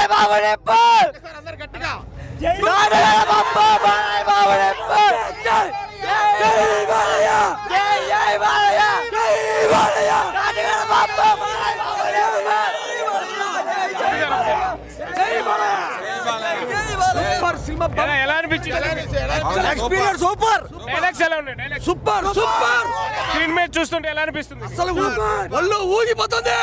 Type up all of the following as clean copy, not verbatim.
ఎలా అనిపించింది? Experience super. Dialogues ఎలా ఉన్నాయి? Dialogues super super. స్క్రీన్ మీద చూస్తుంటే ఎలా అనిపిస్తుంది? అసలు ఒళ్ళు ఊగిపోతుంది.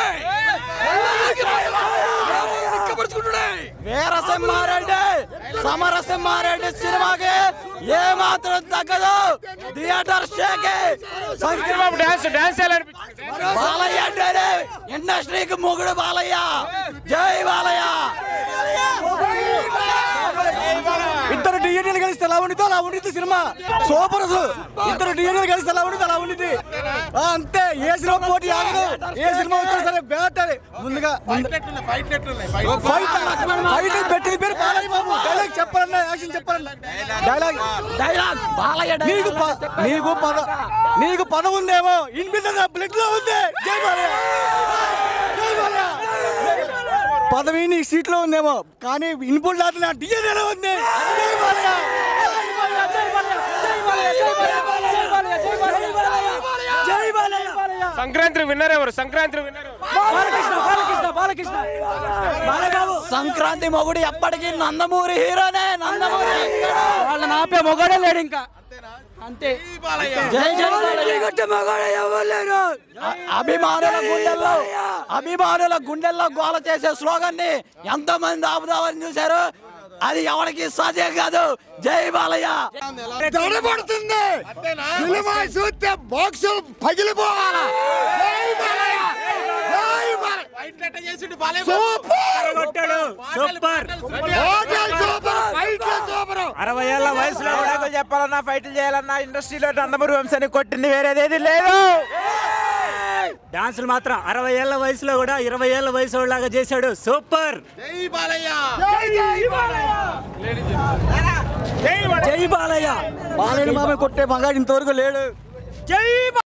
వీరసింహారెడ్డి సమరసింహారెడ్డి సినిమాకి ఏ మాత్రం తగ్గదు. థియేటర్ షేకే. డాన్స్ ఎలా అనిపించింది? బాలయ్య అంటే ఇండస్ట్రీకి మొగుడు బాలయ్య. జై బాలయ్య. ఇద్దరు డిఎన్ఏలు కలిస్తే ఎలా ఉండితే అలా ఉండిద్ది సినిమా. సూపర్. ఇద్దరు డిఎన్ఏలు కలిస్తే ఎలా ఉండితే అలా ఉండిద్ది. అంతే. ఏ సినిమా పోటీ ఆగదు. ఏ సినిమా వచ్చినా సరే బ్యాటర్ ముందుగా ఫైట్ పెట్టిన పేరు బాలయ్య బాబు. డైలాగ్ చెప్పాలన్నా, యాక్షన్ చెప్పాలన్నా, డైలాగ్ బాలయ్య. నీకు పదం ఉందేమో, ఇన్బిల్డ్ బ్లడ్ లో ఉంది. జై బాలయ్య. జై బాలయ్య. పదవి నీ సీట్ లో ఉందేమో, కానీ ఇన్పుట్ లాగా డిఎన్ఏలో ఉంది. సంక్రాంతి విన్నర్ ఎవరు? సంక్రాంతి విన్నర్ బాలకృష్ణ. సంక్రాంతి మొగుడు ఎప్పటికీ నందమూరి హీరోనే. నందమూరి వాళ్ళ నాపే మొగడే లేడు ఇంకా. అంతే. అభిమానుల గుండెల్లో గోల చేసే స్లోగన్ ని ఎంతమంది ఆపుదామని చూశారు. అది ఎవరికి సాధ్యం కాదు. జై బాలయ్య. దడబడుతుంది సినిమా చూస్తే బాక్స్ పగిలిపోవాలా. జై బాలయ్య. జై బాలయ్య. సూపర్. 60 ఏళ్ల వయసులో కూడా చెప్పాలన్నా, ఫైట్లు చేయాలన్నా ఇండస్ట్రీలో నందమూరి వంశాన్ని కొట్టింది వేరేదేది లేదు. డాన్సులు మాత్రం 60 ఏళ్ల వయసులో కూడా 20 ఏళ్ల వయసు లాగా చేశాడు. సూపర్. జై బాలయ్య. జై బాలయ్య. బాలయ్య మామ కొట్టే మగాడు ఇంతవరకు లేడు. జై